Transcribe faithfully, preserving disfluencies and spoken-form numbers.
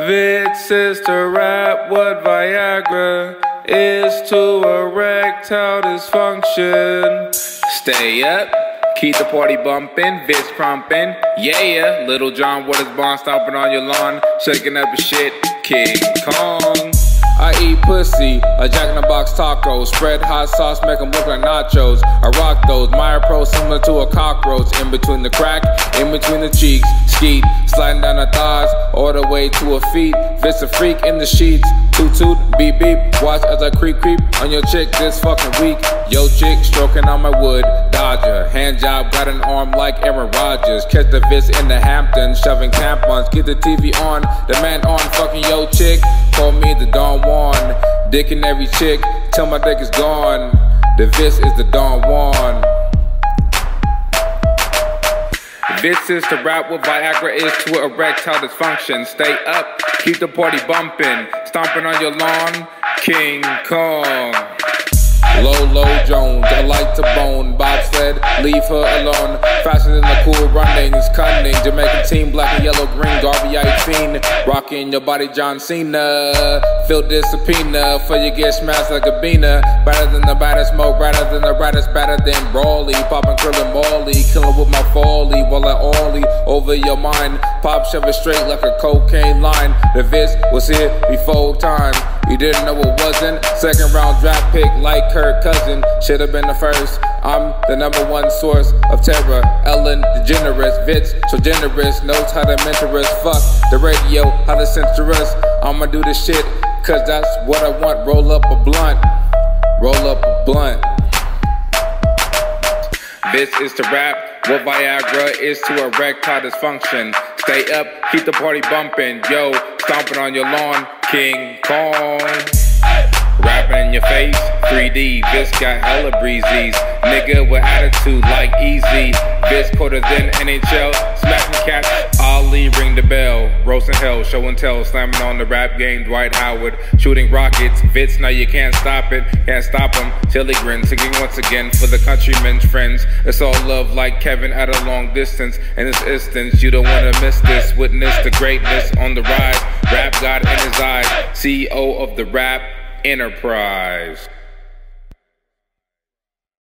Witz is to rap what Viagra is to erectile dysfunction. Stay up, keep the party bumpin', Witz krumpin, yeaah. Little John with his bond stomping on your lawn, shaking up the shit, King Kong. I eat pussy, a jack-in-the-box taco. Spread hot sauce, make them look like nachos. I rock those, my approach similar to a cockroach. In between the crack, in between the cheeks. Skeet, sliding down the thighs, all the way to her feet. Witz a freak in the sheets. Toot toot, beep beep. Watch as I creep creep on your chick this fucking week. Yo chick, stroking on my wood. Dodger, hand job, got an arm like Aaron Rodgers. Catch the Witz in the Hamptons, shoving tampons. Get the T V on, the man on fucking yo chick. Call me the Don Juan, dick in every chick, till my dick is gone. The Witz is the Don Juan. Witz is to rap what Viagra is to erectile dysfunction. Stay up, keep the party bumpin', stomping on your lawn, King Kong. Lolo Jones, I like to bone, bobsled, leave her alone. Faster than the cool runnings, cunning, Jamaican team, black and yellow, green, Garvey fiend. Rocking your body, John Cena. Fill this subpoena, for you get smashed like a beaner. Better than the baddest, smoke, better than the raddest, better than Brawley. Poppin' krillin' Molly, killing with my folly, while I ollie over your mind. Pop, shove it straight like a cocaine line. The Witz was here before time. You didn't know it wasn't. Second round draft pick like Kirk Cousin. Should've been the first. I'm the number one source of terror. Ellen DeGeneres, Witz so generous, knows how to mentor us. Fuck the radio, how to censor us. I'ma do this shit, cause that's what I want. Roll up a blunt. Roll up a blunt. Witz is to rap what Viagra is to erectile dysfunction. Stay up, keep the party bumpin', yo, stomping on your lawn, King Kong. Rapping in your face, three D, Witz got hella breezies. Nigga with attitude like easy. Witz colder than N H L, smacking cats, Ali ring the bell. Roasting hell, show and tell, slamming on the rap game, Dwight Howard. Shooting rockets, Witz, now you can't stop it. Can't stop him, till he grins, singing once again for the countrymen's friends. It's all love like Kevin at a long distance. In this instance, you don't wanna miss this. Witness the greatness on the rise. Rap God in his eyes, C E O of the rap enterprise.